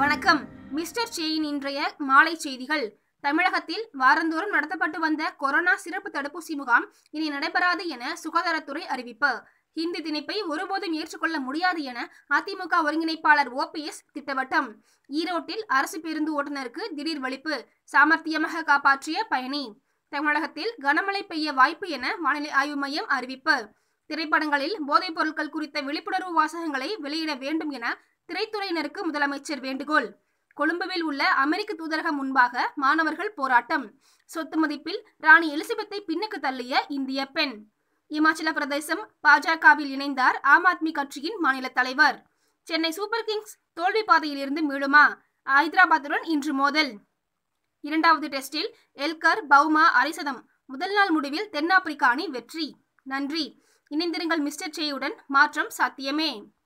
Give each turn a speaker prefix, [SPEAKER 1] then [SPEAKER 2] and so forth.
[SPEAKER 1] வணக்கம். Mister chain இன்றைய மாலை செய்திகள். தமிழகத்தில் வாரந்தோறும் நடத்தப்பட்டு வந்த கொரோனா சிறப்பு தடுப்பூசி முகாம் இனி நடைபெறாது என சுகாதாரத்துறை அறிவிப்பு. ஹிந்தி திணிப்பை ஒருபோதும் ஏற்றுக்கொள்ள முடியாது என அதிமுக ஒருங்கிணைப்பாளர் OPS திட்டவட்டம். ஈரோட்டில் அரசு பேருந்து ஓட்டுநருக்கு திடீர் வலிப்பு, சாமர்த்தியமாக காப்பாற்றிய பயணி. தமிழகத்தில் கனமழை பெய்ய வாய்ப்பு என வானிலை ஆய்வு மையம் அறிவிப்பு. திரைப்படங்களில் போதைப் பொருட்கள் குறித்த விழிப்புணர்வு வாசகங்களை வெளியிட வேண்டும் என திரைத்துறையினருக்கு முதலமைச்சர் வேண்டுகோள். கொழும்புவில் உள்ள அமெரிக்க தூதரகம் முன்பாக மாணவர்கள் போராட்டம். சொத்து மதிப்பில் ராணி எலிசபெத்தை பின்னுக்கு தள்ளிய இந்திய பெண். இமாச்சல பிரதேசம் பாஜகவில் இணைந்தார் ஆம் ஆத்மி கட்சியின் மாநில தலைவர். சென்னை சூப்பர் கிங்ஸ் தோல்வி பாதையில் இருந்து மீளுமா? ஐதராபாத்துடன் இன்று மோதல். இரண்டாவது டெஸ்டில் எல்கர் பவுமா அரைசதம். முதல் நாள் முடிவில் தென்னாப்பிரிக்க அணி வெற்றி. நன்றி. இணைந்திருங்கள் மிஸ்டர் செயுடன். மாற்றம் சாத்தியமே.